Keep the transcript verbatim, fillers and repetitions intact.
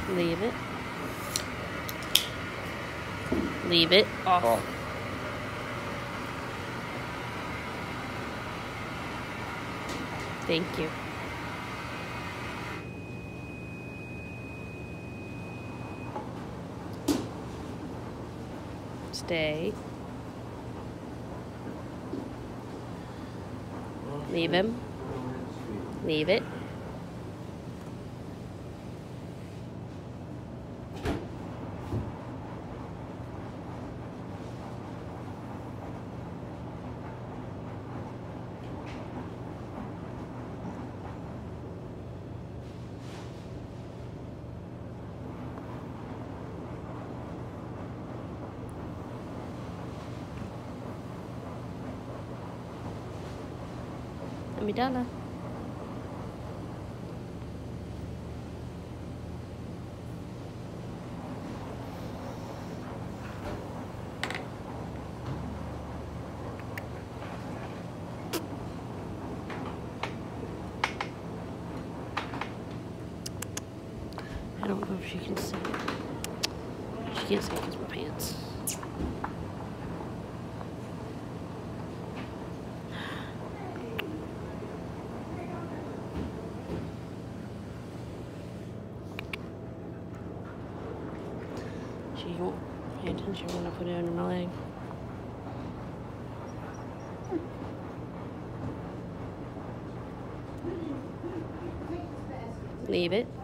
Leave it. Leave it off. Oh. Thank you. Stay. Leave him. Leave it. Amidala. I don't know if she can see it. She can't see it because of my pants. She won't pay attention when I put it under my leg. Leave it.